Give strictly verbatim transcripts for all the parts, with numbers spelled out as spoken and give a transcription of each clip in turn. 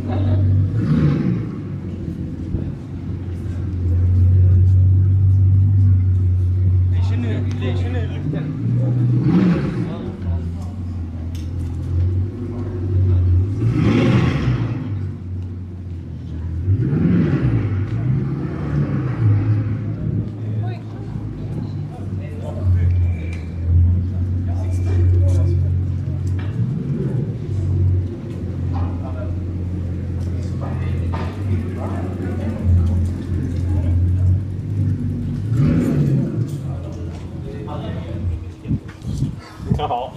好。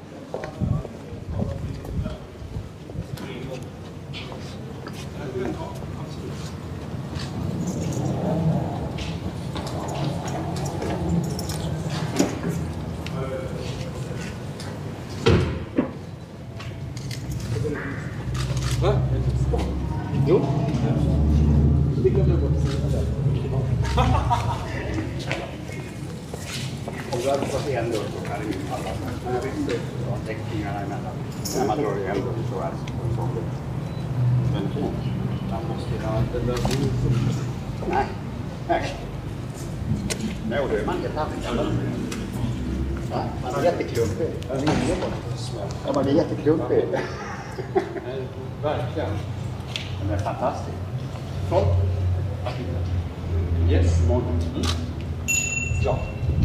Va? Jo. Det glömde jag bort att säga där. Om du hade fått en dörr så kan det ju falla. Men jag vet inte vad täckningarna emellan. När man drar i en dörr så är det så. Men man måste ju ha den där bordet. Nej. Nej. Nej, och då är man helt annorlunda. Ja, man är jätteklumpig. Ja, man är jätteklumpig. Verkligen. Den är fantastisk. Så. Yes. Mm. Ja.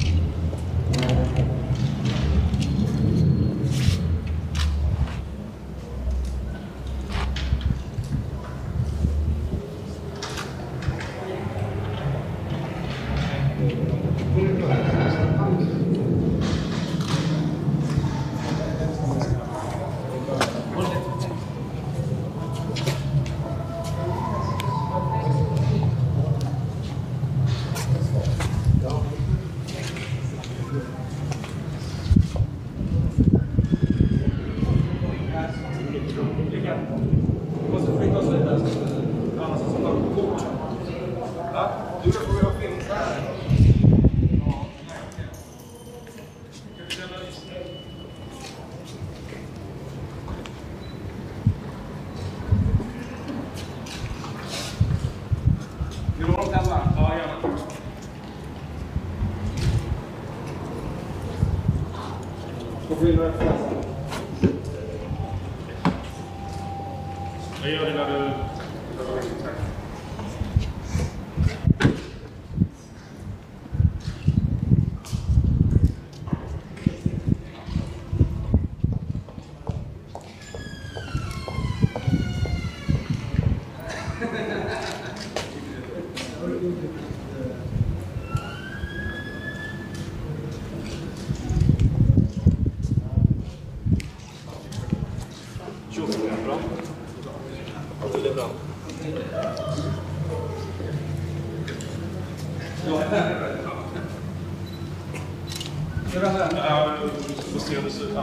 Måste flytta oss lite. Annars så tar det kort. Ja, du får vi ha film så här. Vill du ha dem hemma? Ja, gärna. Då får vi några flaskor. Jag gör det när du... Bra. Det är bra. Ja, vi får se hur det ser ut.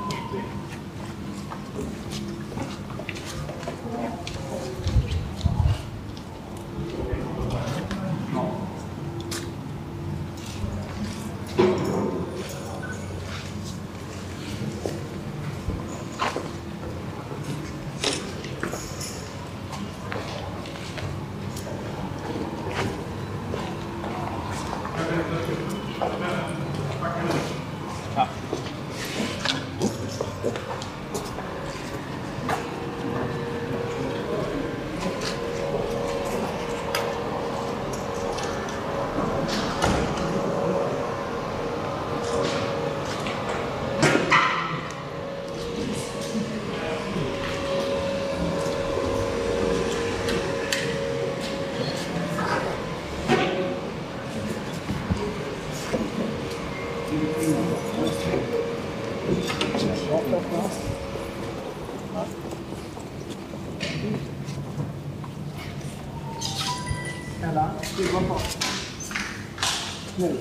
Snälla, du var på. Nu.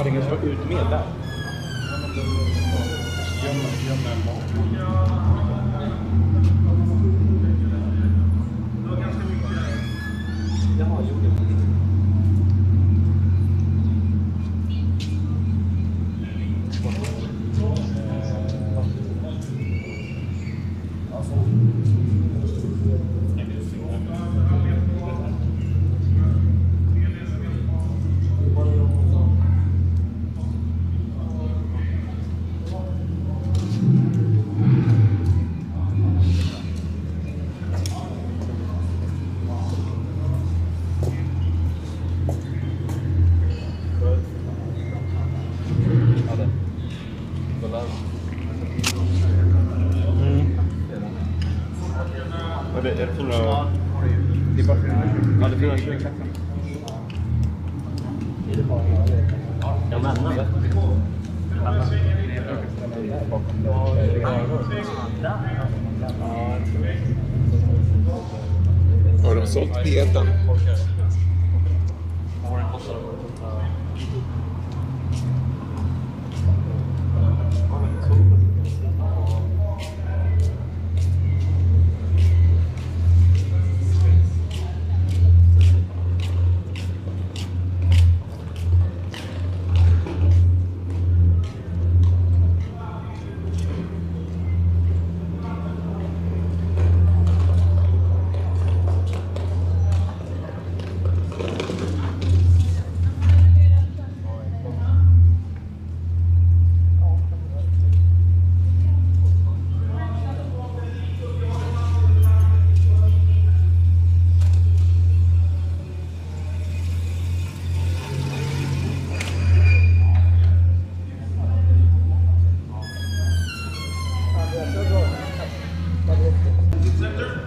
hade ingen stått ut med där. Gömma, gömma en mat. Jaha, jo, det. Det är det fina... Det är bara fina. Ja, det fina köket. Är det bara... Jag menar det. Har de sålt peten?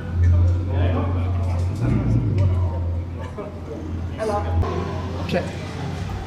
Okay.